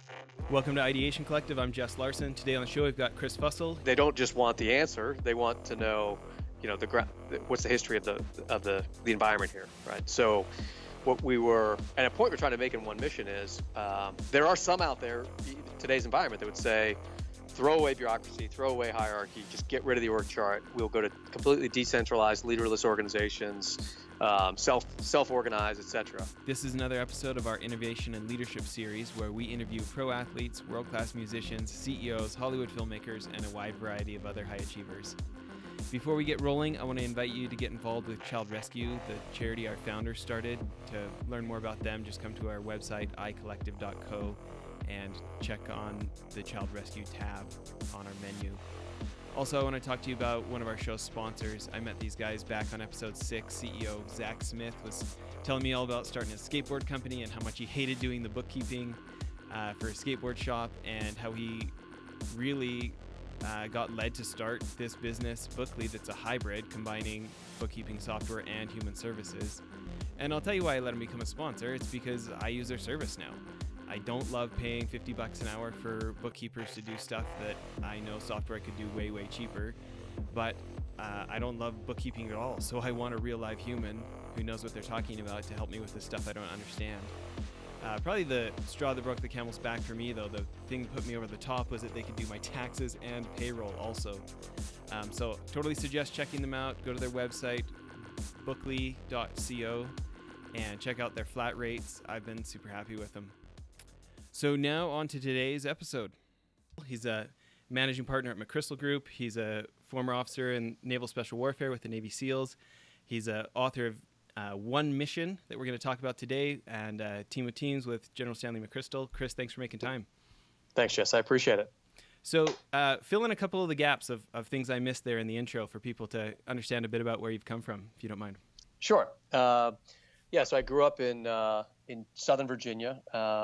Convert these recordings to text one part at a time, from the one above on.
Welcome to Ideation Collective. I'm Jess Larson. Today on the show, we've got Chris Fussell. They don't just want the answer; they want to know, what's the history of the environment here, right? So, what we were, and a point we're trying to make in One Mission is, there are some out there in today's environment that would say, throw away bureaucracy, throw away hierarchy, just get rid of the org chart. We'll go to completely decentralized, leaderless organizations, self-organized, etc. This is another episode of our Innovation and Leadership series where we interview pro athletes, world-class musicians, CEOs, Hollywood filmmakers, and a wide variety of other high achievers. Before we get rolling, I want to invite you to get involved with Child Rescue, the charity our founders started. To learn more about them, just come to our website, icollective.co, and check on the Child Rescue tab on our menu. Also, I want to talk to you about one of our show's sponsors. I met these guys back on episode 6. CEO Zach Smith was telling me all about starting a skateboard company and how much he hated doing the bookkeeping for a skateboard shop, and how he really got led to start this business, Bookly, that's a hybrid combining bookkeeping software and human services. And I'll tell you why I let him become a sponsor. It's because I use their service now. I don't love paying $50 an hour for bookkeepers to do stuff that I know software could do way, way cheaper. But I don't love bookkeeping at all. So I want a real live human who knows what they're talking about to help me with the stuff I don't understand. Probably the straw that broke the camel's back for me, though, the thing that put me over the top was that they could do my taxes and payroll also. So totally suggest checking them out. Go to their website, bookly.co, and check out their flat rates. I've been super happy with them. So now on to today's episode. He's a managing partner at McChrystal Group. He's a former officer in Naval Special Warfare with the Navy SEALs. He's an author of One Mission that we're going to talk about today, and Team of Teams with General Stanley McChrystal. Chris, thanks for making time. Thanks, Jess. I appreciate it. So fill in a couple of the gaps of things I missed there in the intro for people to understand a bit about where you've come from, if you don't mind. Sure. So I grew up in Southern Virginia.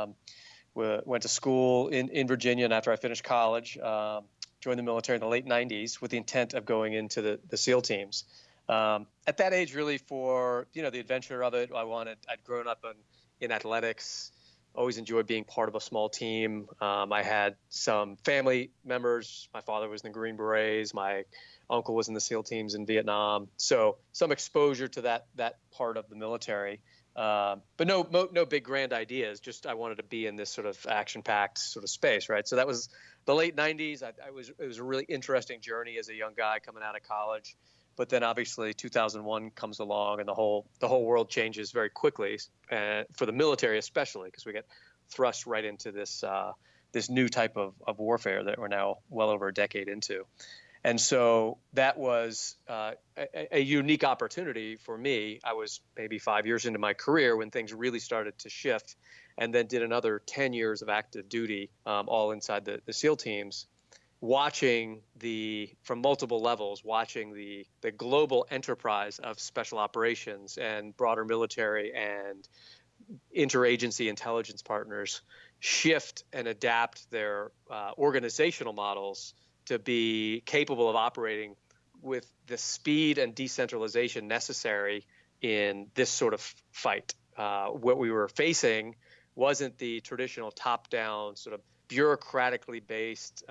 Went to school in Virginia, and after I finished college, joined the military in the late 90s with the intent of going into the SEAL teams. At that age, really, for the adventure of it, I'd grown up in athletics, always enjoyed being part of a small team. I had some family members. My father was in the Green Berets. My uncle was in the SEAL teams in Vietnam. So some exposure to that part of the military. But no big grand ideas. Just I wanted to be in this sort of action-packed sort of space, right? So that was the late 90s. It was a really interesting journey as a young guy coming out of college. But then obviously 2001 comes along, and the whole world changes very quickly, for the military especially, because we get thrust right into this new type of warfare that we're now well over a decade into. And so that was a unique opportunity for me. I was maybe 5 years into my career when things really started to shift, and then did another 10 years of active duty, all inside the SEAL teams, watching from multiple levels, watching the global enterprise of special operations and broader military and interagency intelligence partners shift and adapt their organizational models to be capable of operating with the speed and decentralization necessary in this sort of fight. What we were facing wasn't the traditional top-down sort of bureaucratically based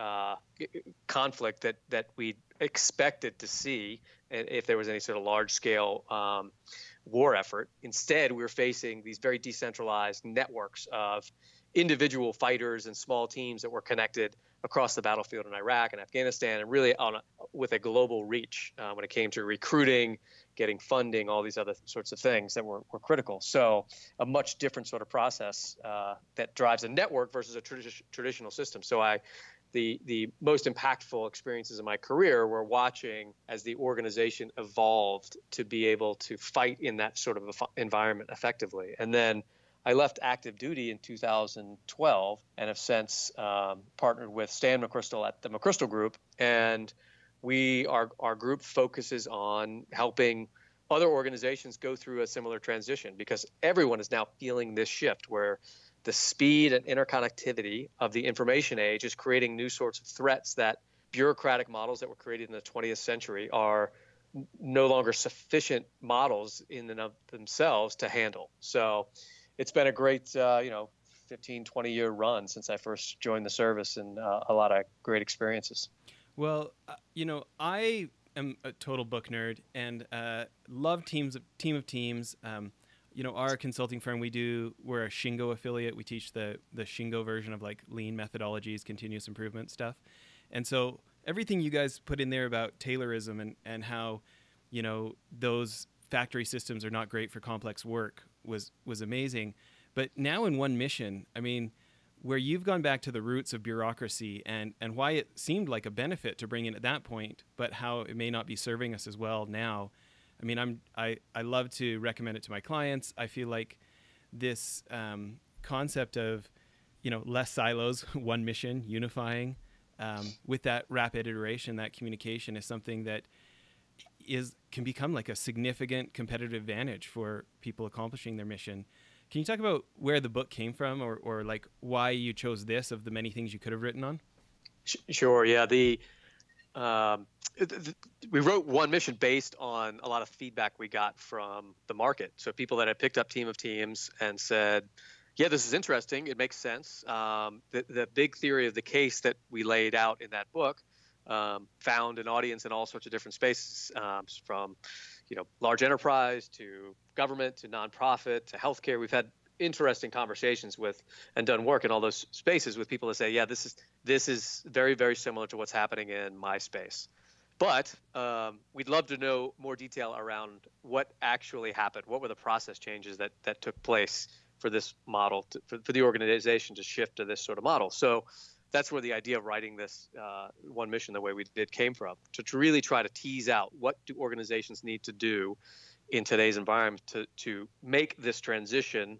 conflict that we expected to see if there was any sort of large-scale war effort. Instead, we were facing these very decentralized networks of individual fighters and small teams that were connected across the battlefield in Iraq and Afghanistan, and really with a global reach when it came to recruiting, getting funding, all these other sorts of things that were critical. So a much different sort of process that drives a network versus a traditional system. So the most impactful experiences in my career were watching as the organization evolved to be able to fight in that sort of environment effectively. And then I left active duty in 2012 and have since partnered with Stan McChrystal at the McChrystal Group. And our group focuses on helping other organizations go through a similar transition, because everyone is now feeling this shift where the speed and interconnectivity of the information age is creating new sorts of threats that bureaucratic models that were created in the 20th century are no longer sufficient models in and of themselves to handle. So it's been a great, 15, 20-year run since I first joined the service, and a lot of great experiences. Well, I am a total book nerd and love Team of Teams. Our consulting firm, we're a Shingo affiliate. We teach the Shingo version of like lean methodologies, continuous improvement stuff. And so everything you guys put in there about Taylorism and how, those factory systems are not great for complex work was amazing. But now in One Mission, I mean, where you've gone back to the roots of bureaucracy and why it seemed like a benefit to bring in at that point, but how it may not be serving us as well now. I mean, I love to recommend it to my clients. I feel like this concept of, less silos, one mission, unifying, with that rapid iteration, that communication is something that can become like a significant competitive advantage for people accomplishing their mission. Can you talk about where the book came from or like why you chose this of the many things you could have written on? Sure. Yeah. We wrote One Mission based on a lot of feedback we got from the market. So people that had picked up Team of Teams and said, yeah, this is interesting. It makes sense. The big theory of the case that we laid out in that book found an audience in all sorts of different spaces, from large enterprise to government to nonprofit to healthcare. We've had interesting conversations with and done work in all those spaces with people that say, yeah, this is very, very similar to what's happening in my space. But we'd love to know more detail around what actually happened. What were the process changes that took place for this model, for the organization to shift to this sort of model? So that's where the idea of writing this One Mission the way we did came from, to really try to tease out what do organizations need to do in today's environment to make this transition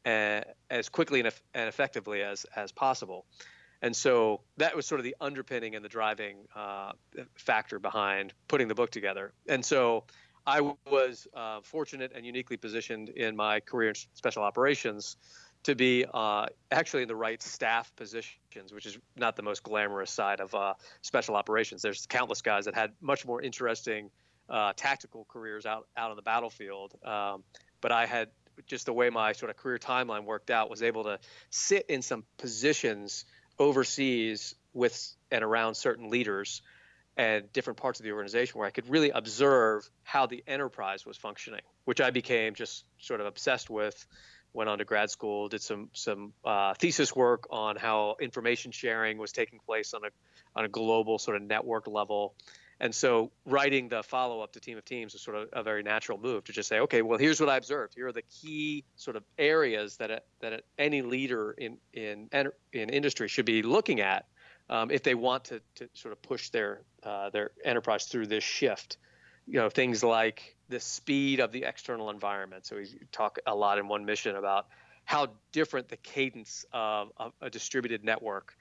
as quickly and effectively as possible. And so that was sort of the underpinning and the driving factor behind putting the book together. And so I was fortunate and uniquely positioned in my career in special operations to be actually in the right staff positions, which is not the most glamorous side of special operations. There's countless guys that had much more interesting tactical careers out on the battlefield. But I had, just the way my sort of career timeline worked out, was able to sit in some positions overseas with and around certain leaders and different parts of the organization where I could really observe how the enterprise was functioning, which I became just sort of obsessed with. Went on to grad school, did some thesis work on how information sharing was taking place on a global sort of network level. And so writing the follow-up to Team of Teams was sort of a very natural move to just say, okay, well, here's what I observed. Here are the key sort of areas that any leader in industry should be looking at if they want to sort of push their enterprise through this shift. Things like the speed of the external environment. So we talk a lot in One Mission about how different the cadence of a distributed network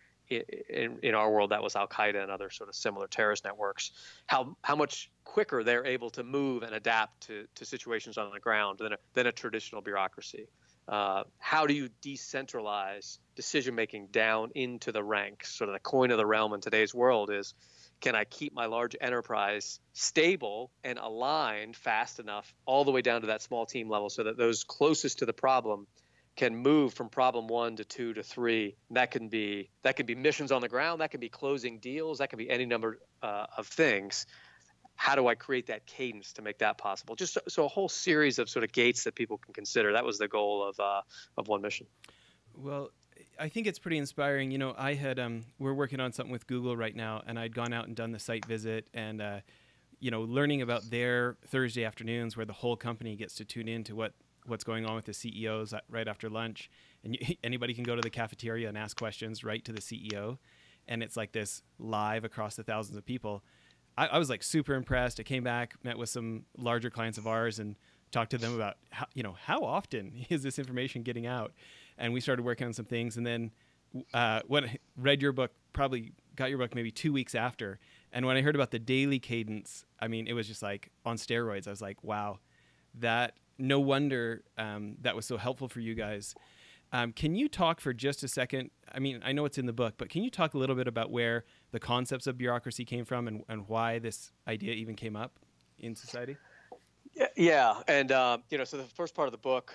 in our world, that was Al-Qaeda and other sort of similar terrorist networks, how much quicker they're able to move and adapt to situations on the ground than a traditional bureaucracy. How do you decentralize decision-making down into the ranks? Sort of the coin of the realm in today's world is, can I keep my large enterprise stable and aligned fast enough all the way down to that small team level so that those closest to the problem can move from problem 1 to 2 to 3. That can be missions on the ground. That can be closing deals. That can be any number of things. How do I create that cadence to make that possible? Just so a whole series of sort of gates that people can consider. That was the goal of One Mission. Well, I think it's pretty inspiring. I had we're working on something with Google right now, and I'd gone out and done the site visit, and learning about their Thursday afternoons where the whole company gets to tune in to what's going on with the CEOs right after lunch, and anybody can go to the cafeteria and ask questions right to the CEO, and it's like this live across the thousands of people. I was like super impressed. I came back, met with some larger clients of ours, and talked to them about how often is this information getting out, and we started working on some things. And then when I read your book, probably got your book maybe 2 weeks after, and when I heard about the daily cadence, I mean, it was just like on steroids. I was like, wow, that. No wonder that was so helpful for you guys. Can you talk for just a second? I mean, I know it's in the book, but can you talk a little bit about where the concepts of bureaucracy came from and why this idea even came up in society? Yeah, and so the first part of the book,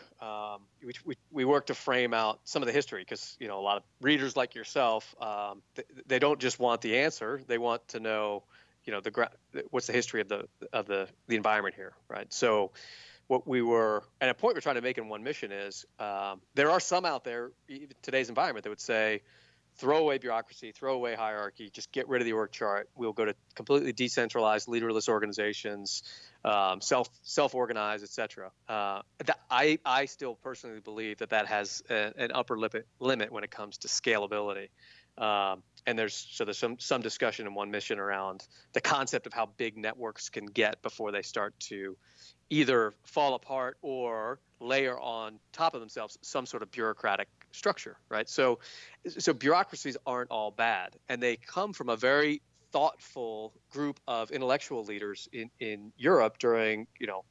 we work to frame out some of the history because a lot of readers like yourself, they don't just want the answer; they want to know, what's the history of the environment here, right? So, what we were, and a point we're trying to make in One Mission is, there are some out there, even today's environment, that would say, throw away bureaucracy, throw away hierarchy, just get rid of the org chart. We'll go to completely decentralized, leaderless organizations, self-organize, et cetera. I still personally believe that has an upper limit when it comes to scalability. And there's some discussion in One Mission around the concept of how big networks can get before they start to either fall apart or layer on top of themselves some sort of bureaucratic structure, right? So bureaucracies aren't all bad, and they come from a very thoughtful group of intellectual leaders in Europe during,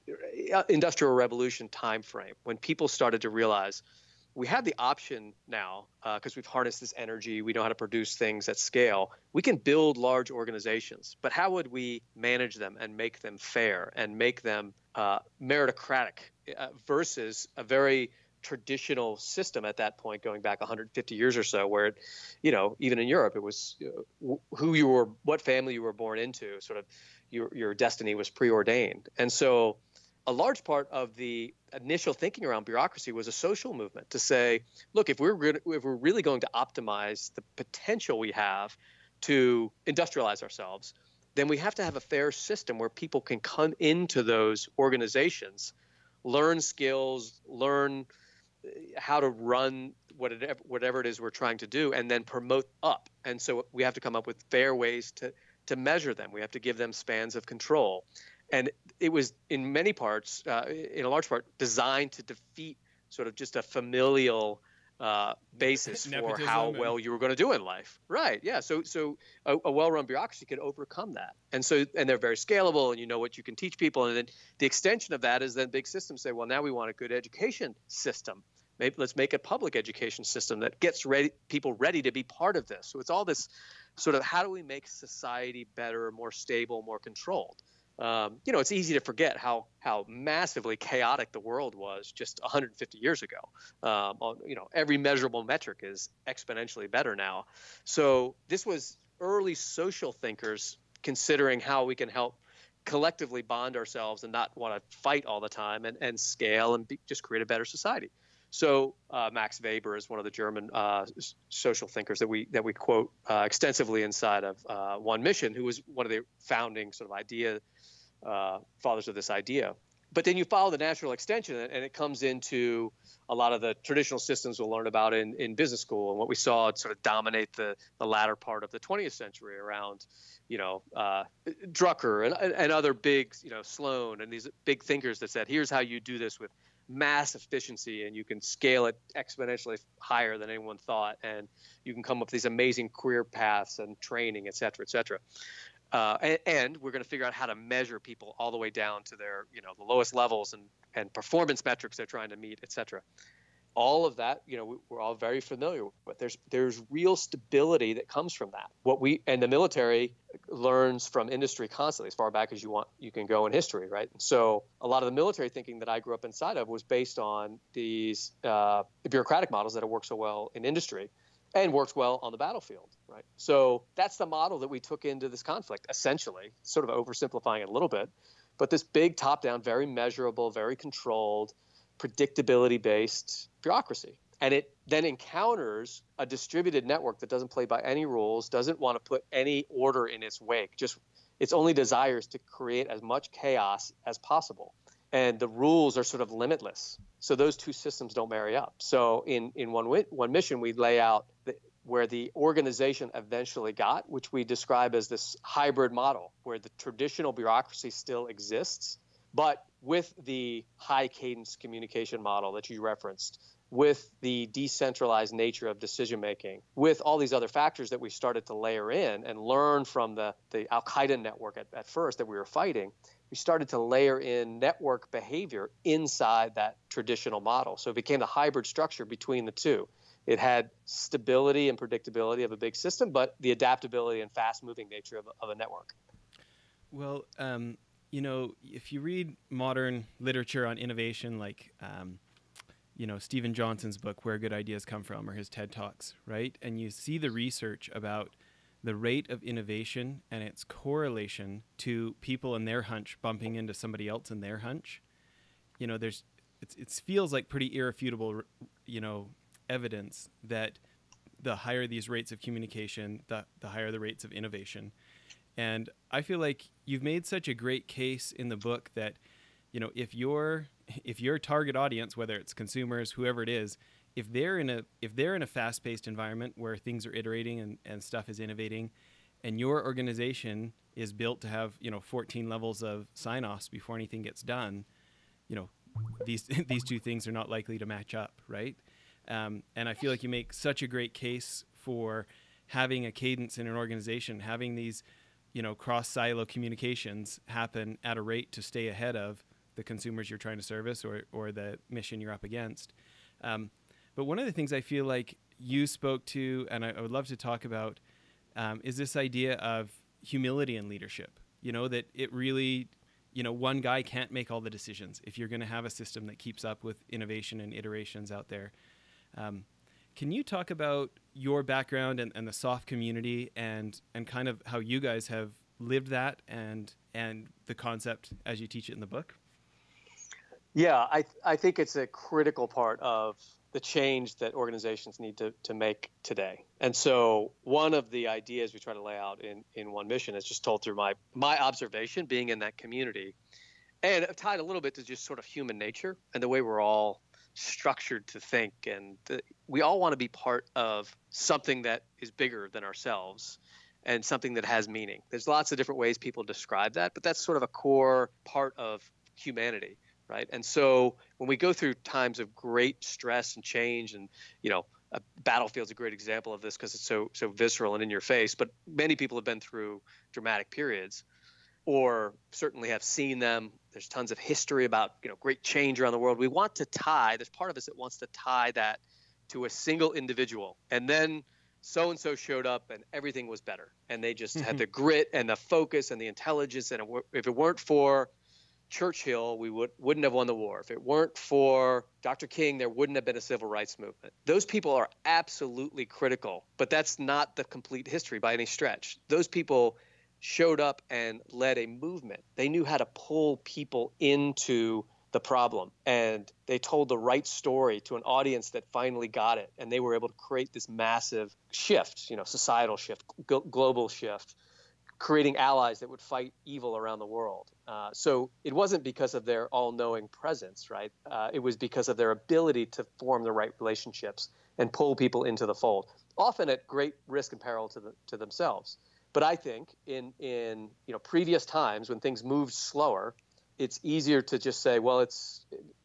Industrial Revolution timeframe, when people started to realize we have the option now, because we've harnessed this energy, we know how to produce things at scale. We can build large organizations, but how would we manage them and make them fair and make them meritocratic versus a very traditional system at that point, going back 150 years or so, where even in Europe, it was who you were, what family you were born into, sort of your destiny was preordained. And so a large part of the initial thinking around bureaucracy was a social movement to say, look, if we're really going to optimize the potential we have to industrialize ourselves, then we have to have a fair system where people can come into those organizations, learn skills, learn how to run whatever it is we're trying to do, and then promote up. And so we have to come up with fair ways to measure them. We have to give them spans of control. And it was in many parts, in a large part, designed to defeat sort of just a familial basis for how well you were going to do in life. Right. Yeah. So a well-run bureaucracy could overcome that. And they're very scalable, and you know what you can teach people. And then the extension of that is then big systems say, well, now we want a good education system. Maybe let's make a public education system that gets people ready to be part of this. So it's all this sort of, how do we make society better, more stable, more controlled? It's easy to forget how massively chaotic the world was just 150 years ago. Every measurable metric is exponentially better now. So this was early social thinkers considering how we can help collectively bond ourselves and not want to fight all the time and scale and just create a better society. So Max Weber is one of the German social thinkers that we quote extensively inside of One Mission, who was one of the founding sort of fathers of this idea. But then you follow the natural extension, and it comes into a lot of the traditional systems we'll learn about in business school, and what we saw sort of dominate the latter part of the 20th century around, Drucker and other big, Sloan and these big thinkers that said, here's how you do this with mass efficiency, and you can scale it exponentially higher than anyone thought, and you can come up with these amazing career paths and training, et cetera, et cetera. And we're going to figure out how to measure people all the way down to their, the lowest levels and performance metrics they're trying to meet, et cetera. All of that, we're all very familiar with. There's real stability that comes from that. And the military learns from industry constantly, as far back as you can go in history, right? And so a lot of the military thinking that I grew up inside of was based on these bureaucratic models that have worked so well in industry and worked well on the battlefield, right? So that's the model that we took into this conflict, essentially, sort of oversimplifying it a little bit. But this big top-down, very measurable, very controlled, predictability-based bureaucracy. And it then encounters a distributed network that doesn't play by any rules, doesn't want to put any order in its wake, just its only desire is to create as much chaos as possible. And the rules are sort of limitless. So those two systems don't marry up. So in One Mission, we lay out where the organization eventually got, which we describe as this hybrid model, where the traditional bureaucracy still exists, but with the high cadence communication model that you referenced, with the decentralized nature of decision making, with all these other factors that we started to layer in and learn from the Al-Qaeda network at first that we were fighting, we started to layer in network behavior inside that traditional model. So it became the hybrid structure between the two. It had stability and predictability of a big system, but the adaptability and fast-moving nature of a network. Well, if you read modern literature on innovation, like, Stephen Johnson's book, Where Good Ideas Come From, or his TED Talks, right? And you see the research about the rate of innovation and its correlation to people and their hunch bumping into somebody else and their hunch. It feels like pretty irrefutable, evidence that the higher these rates of communication, the higher the rates of innovation. And I feel like you've made such a great case in the book that, if your target audience, whether it's consumers, whoever it is, if they're in a fast-paced environment where things are iterating and stuff is innovating, and your organization is built to have 14 levels of sign-offs before anything gets done, these two things are not likely to match up, right? And I feel like you make such a great case for having a cadence in an organization, having these cross-silo communications happen at a rate to stay ahead of the consumers you're trying to service or the mission you're up against. But one of the things I feel like you spoke to, and I would love to talk about, is this idea of humility in leadership. That it really, one guy can't make all the decisions if you're going to have a system that keeps up with innovation and iterations out there. Can you talk about your background and the soft community and kind of how you guys have lived that and the concept as you teach it in the book? Yeah, I think it's a critical part of the change that organizations need to make today. And so one of the ideas we try to lay out in One Mission is just told through my observation being in that community, and tied a little bit to just sort of human nature and the way we're all structured to think. And we all want to be part of something that is bigger than ourselves and something that has meaning. There's lots of different ways people describe that, but that's sort of a core part of humanity, right? And so when we go through times of great stress and change, and a battlefield's a great example of this because it's so visceral and in your face, but many people have been through dramatic periods or certainly have seen them. There's tons of history about great change around the world. We want to there's part of us that wants to tie that to a single individual, and then so-and-so showed up and everything was better, and they just had the grit and the focus and the intelligence, and if it weren't for Churchill, we wouldn't have won the war. If it weren't for Dr. King, there wouldn't have been a civil rights movement. Those people are absolutely critical, but that's not the complete history by any stretch. Those people showed up and led a movement. They knew how to pull people into the problem, and they told the right story to an audience that finally got it, and they were able to create this massive shift, societal shift, global shift, creating allies that would fight evil around the world. So it wasn't because of their all-knowing presence, right? It was because of their ability to form the right relationships and pull people into the fold, often at great risk and peril to themselves. But I think in previous times when things moved slower, it's easier to just say, well, it's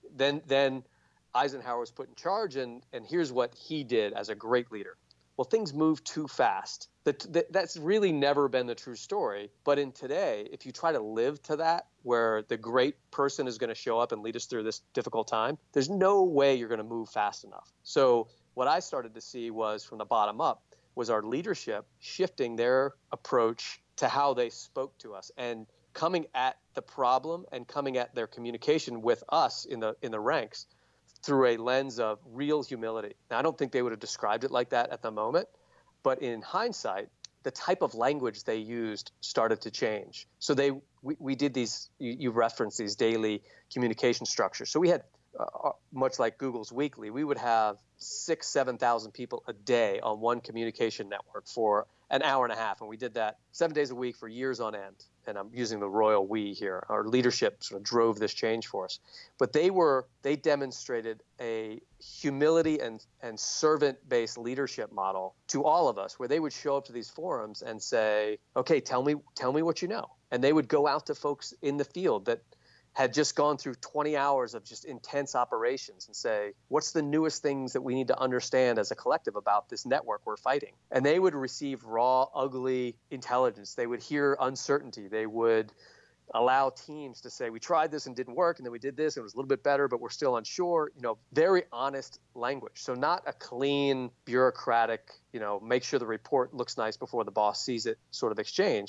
then Eisenhower was put in charge, and here's what he did as a great leader. Well, things move too fast. That's really never been the true story. But in today, if you try to live to that, where the great person is going to show up and lead us through this difficult time, there's no way you're going to move fast enough. So what I started to see was from the bottom up was our leadership shifting their approach to how they spoke to us and coming at the problem and coming at their communication with us in the ranks through a lens of real humility. Now, I don't think they would have described it like that at the moment, but in hindsight, the type of language they used started to change. So we did these, you referenced these daily communication structures. So we had, much like Google's Weekly, we would have 6,000, 7,000 people a day on one communication network for an hour and a half. And we did that 7 days a week for years on end. And I'm using the royal we here. Our leadership sort of drove this change for us. But they demonstrated a humility and servant-based leadership model to all of us, where they would show up to these forums and say, okay, tell me what you know. And they would go out to folks in the field that had just gone through 20 hours of just intense operations and say, what's the newest things that we need to understand as a collective about this network we're fighting? And they would receive raw, ugly intelligence. They would hear uncertainty. They would allow teams to say, we tried this and didn't work, and then we did this and it was a little bit better, but we're still unsure. Very honest language. So not a clean, bureaucratic, make sure the report looks nice before the boss sees it sort of exchange,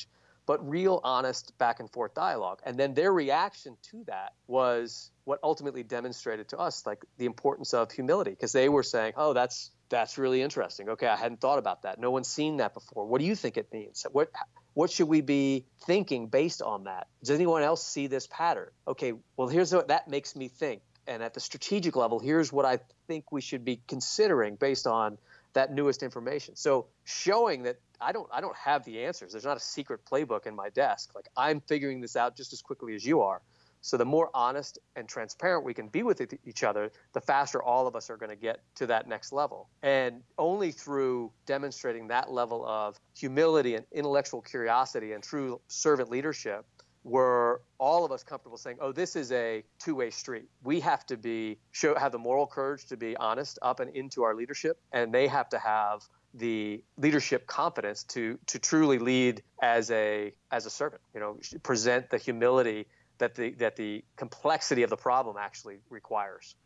but real honest back and forth dialogue. And then their reaction to that was what ultimately demonstrated to us like the importance of humility, because they were saying, oh, that's really interesting. Okay, I hadn't thought about that. No one's seen that before. What do you think it means? What should we be thinking based on that? Does anyone else see this pattern? Okay, well, here's what that makes me think. And at the strategic level, here's what I think we should be considering based on that newest information. So showing that I don't have the answers. There's not a secret playbook in my desk. Like, I'm figuring this out just as quickly as you are. So the more honest and transparent we can be with each other, the faster all of us are going to get to that next level. And only through demonstrating that level of humility and intellectual curiosity and true servant leadership were all of us comfortable saying, oh, this is a two-way street. We have to have the moral courage to be honest up and into our leadership, and they have to have the leadership confidence to truly lead as a servant, present the humility that the complexity of the problem actually requires.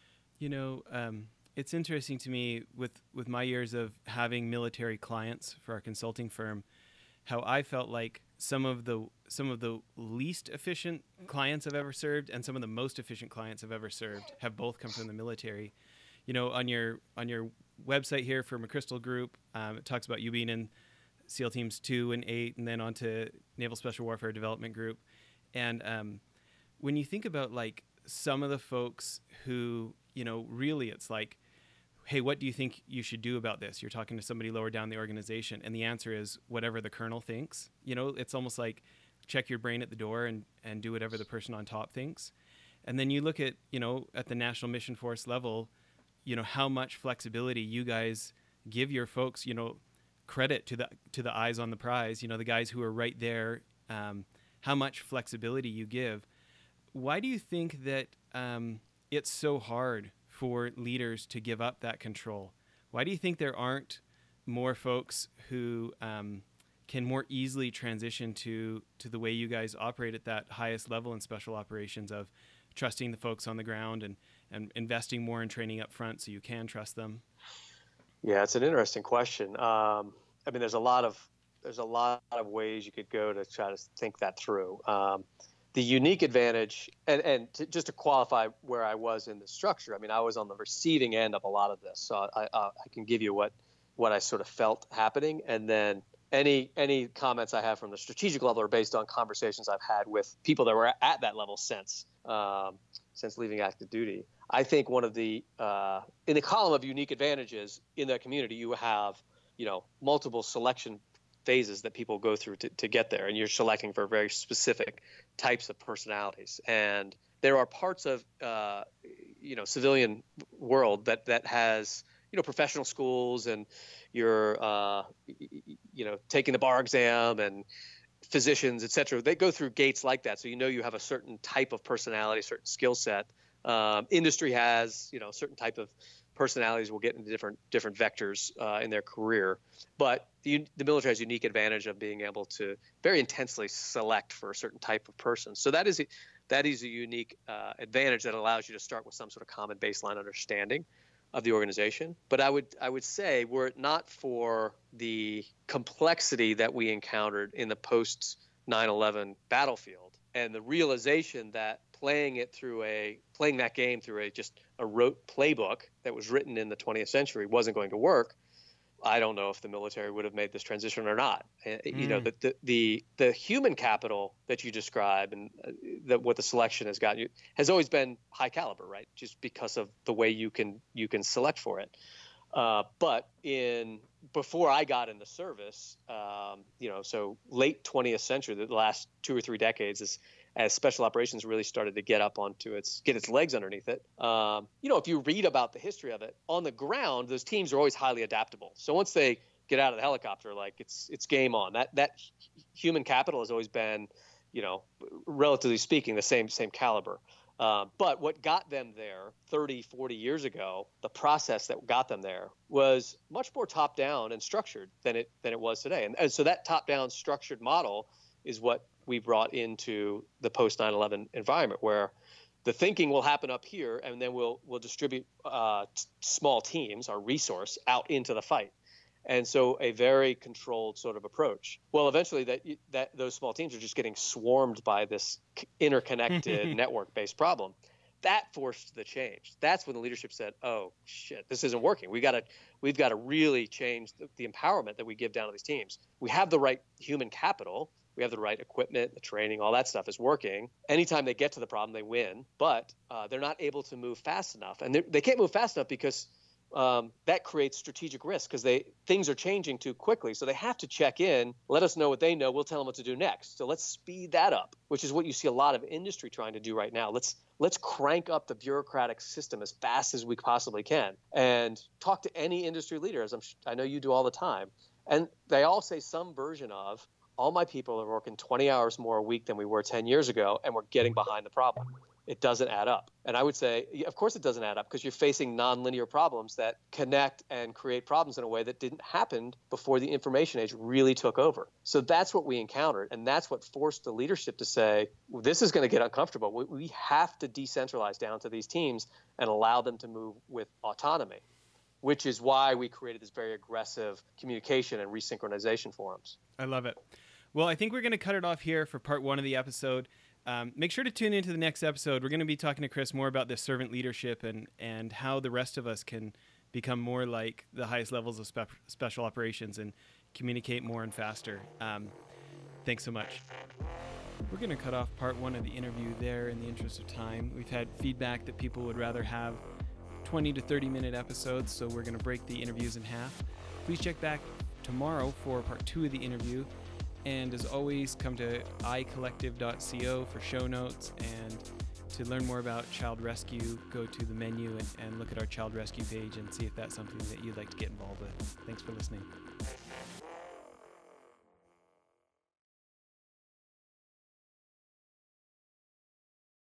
It's interesting to me with my years of having military clients for our consulting firm, how I felt like some of the least efficient clients I've ever served and some of the most efficient clients I've ever served have both come from the military. On your website here for McChrystal Group, it talks about you being in SEAL Teams 2 and 8 and then on to Naval Special Warfare Development Group. And when you think about like some of the folks who, really it's like, hey, what do you think you should do about this? You're talking to somebody lower down the organization, and the answer is whatever the colonel thinks. It's almost like check your brain at the door and do whatever the person on top thinks. And then you look at, at the National Mission Force level, how much flexibility you guys give your folks, credit to the eyes on the prize, the guys who are right there, how much flexibility you give. Why do you think that it's so hard for leaders to give up that control? Why do you think there aren't more folks who can more easily transition to the way you guys operate at that highest level in special operations of trusting the folks on the ground and investing more in training up front so you can trust them? Yeah, it's an interesting question. There's a lot of ways you could go to try to think that through. The unique advantage, just to qualify where I was in the structure, I was on the receiving end of a lot of this. So I can give you what I sort of felt happening, and then any comments I have from the strategic level are based on conversations I've had with people that were at that level since leaving active duty. I think one of the in the column of unique advantages in that community, you have multiple selection phases that people go through to get there, and you're selecting for very specific types of personalities. And there are parts of civilian world that has professional schools, and you're taking the bar exam, and physicians, et cetera. They go through gates like that, so you have a certain type of personality, certain skill set. Industry has certain type of personalities will get into different vectors in their career, but the military has a unique advantage of being able to very intensely select for a certain type of person. So that is a unique advantage that allows you to start with some sort of common baseline understanding of the organization. But I would say, were it not for the complexity that we encountered in the post 9/11 battlefield and the realization that playing that game through a rote playbook that was written in the 20th century wasn't going to work, I don't know if the military would have made this transition or not. The human capital that you describe and what the selection has gotten you has always been high caliber, right? Just because of the way you can select for it. But before I got in the service, so late 20th century, the last 2 or 3 decades, as special operations really started to get its legs underneath it. If you read about the history of it, on the ground, those teams are always highly adaptable. So once they get out of the helicopter, like it's game on. That human capital has always been, relatively speaking, the same caliber. But what got them there 30, 40 years ago, the process that got them there was much more top-down and structured than it was today. And so that top-down structured model is what we brought into the post 9/11 environment, where the thinking will happen up here, and then we'll distribute small teams, our resource, out into the fight. And so a very controlled sort of approach. Well, eventually that those small teams are just getting swarmed by this interconnected network-based problem. That forced the change. That's when the leadership said, "Oh shit, this isn't working. We've got to really change the empowerment that we give down to these teams. We have the right human capital, we have the right equipment, the training, all that stuff is working. Anytime they get to the problem, they win, but they're not able to move fast enough, and they can't move fast enough because that creates strategic risk because things are changing too quickly. So they have to check in, let us know what they know. We'll tell them what to do next. So let's speed that up, which is what you see a lot of industry trying to do right now. Let's crank up the bureaucratic system as fast as we possibly can and talk to any industry leader, as I know you do all the time. And they all say some version of, all my people are working 20 hours more a week than we were 10 years ago, and we're getting behind the problem. It doesn't add up. And I would say, of course it doesn't add up, because you're facing nonlinear problems that connect and create problems in a way that didn't happen before the information age really took over. So that's what we encountered. And that's what forced the leadership to say, well, this is going to get uncomfortable. We have to decentralize down to these teams and allow them to move with autonomy, which is why we created this very aggressive communication and resynchronization forums. I love it. Well, I think we're going to cut it off here for part 1 of the episode. Make sure to tune into the next episode. We're going to be talking to Chris more about this servant leadership and how the rest of us can become more like the highest levels of special operations and communicate more and faster. Thanks so much. We're going to cut off part 1 of the interview there in the interest of time. We've had feedback that people would rather have 20 to 30-minute episodes, so we're going to break the interviews in half. Please check back tomorrow for part 2 of the interview. And as always, come to icollective.co for show notes. And to learn more about child rescue, go to the menu and look at our child rescue page and see if that's something that you'd like to get involved with. Thanks for listening.